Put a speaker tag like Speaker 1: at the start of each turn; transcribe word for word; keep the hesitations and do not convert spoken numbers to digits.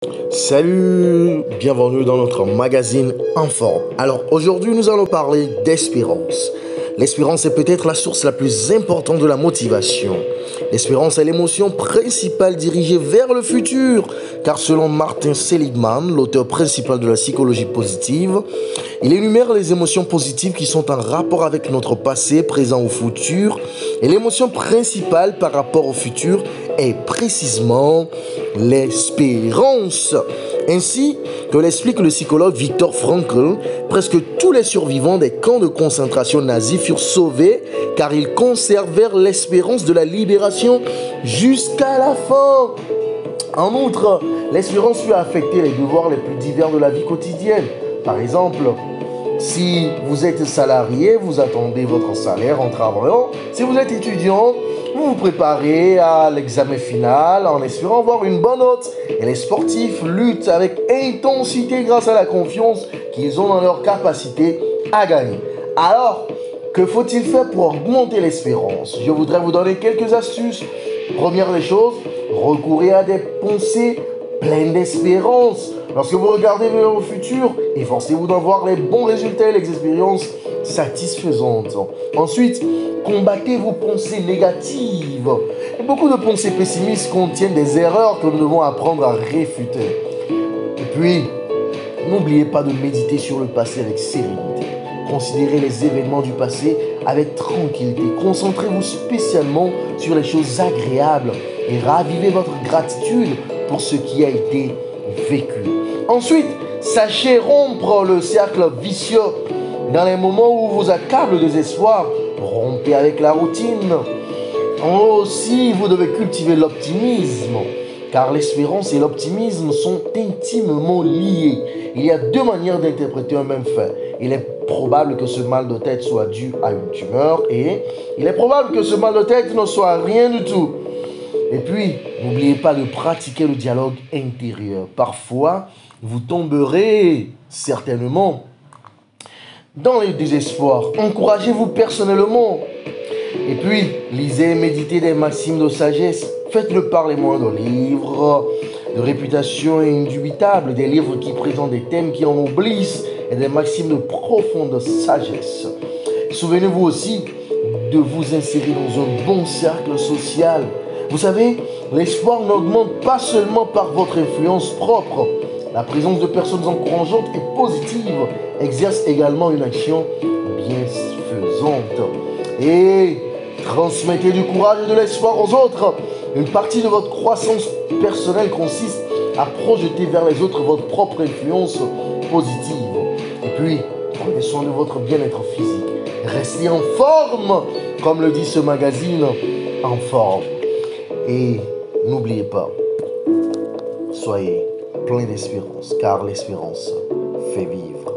Speaker 1: Salut, bienvenue dans notre magazine Enfant. Alors aujourd'hui nous allons parler d'espérance. L'espérance est peut-être la source la plus importante de la motivation. L'espérance est l'émotion principale dirigée vers le futur, car selon Martin Seligman, l'auteur principal de la psychologie positive, il énumère les émotions positives qui sont en rapport avec notre passé, présent ou futur, et l'émotion principale par rapport au futur est précisément l'espérance. Ainsi que l'explique le psychologue Viktor Frankl, presque tous les survivants des camps de concentration nazis furent sauvés car ils conservèrent l'espérance de la libération jusqu'à la fin. En outre, l'espérance peut affecter les devoirs les plus divers de la vie quotidienne. Par exemple, si vous êtes salarié, vous attendez votre salaire en travaillant. Si vous êtes étudiant, vous vous préparez à l'examen final en espérant avoir une bonne note. Et les sportifs luttent avec intensité grâce à la confiance qu'ils ont dans leur capacité à gagner. Alors, que faut-il faire pour augmenter l'espérance? Je voudrais vous donner quelques astuces. Première des choses, recourir à des pensées pleines d'espérance. Lorsque vous regardez vers le futur, efforcez-vous d'en voir les bons résultats et les expériences satisfaisantes. Ensuite, combattez vos pensées négatives. Et beaucoup de pensées pessimistes contiennent des erreurs que nous devons apprendre à réfuter. Et puis, n'oubliez pas de méditer sur le passé avec sérénité. Considérez les événements du passé avec tranquillité. Concentrez-vous spécialement sur les choses agréables et ravivez votre gratitude pour ce qui a été vécu. Ensuite, sachez rompre le cercle vicieux. Dans les moments où vous accable le désespoir, rompez avec la routine. Aussi, vous devez cultiver l'optimisme, car l'espérance et l'optimisme sont intimement liés. Il y a deux manières d'interpréter un même fait. Il est probable que ce mal de tête soit dû à une tumeur et il est probable que ce mal de tête ne soit rien du tout. Et puis, n'oubliez pas de pratiquer le dialogue intérieur. Parfois, vous tomberez certainement dans le désespoir. Encouragez-vous personnellement. Et puis, lisez et méditez des maximes de sagesse. Faites-le par les moyens de livres de réputation indubitable, des livres qui présentent des thèmes qui en oublient et des maximes de profonde sagesse. Souvenez-vous aussi de vous insérer dans un bon cercle social. Vous savez, l'espoir n'augmente pas seulement par votre influence propre. La présence de personnes encourageantes et positives exerce également une action bienfaisante. Et transmettez du courage et de l'espoir aux autres. Une partie de votre croissance personnelle consiste à projeter vers les autres votre propre influence positive. Et puis, prenez soin de votre bien-être physique. Restez en forme, comme le dit ce magazine, en forme. Et n'oubliez pas, soyez plein d'espérance, car l'espérance fait vivre.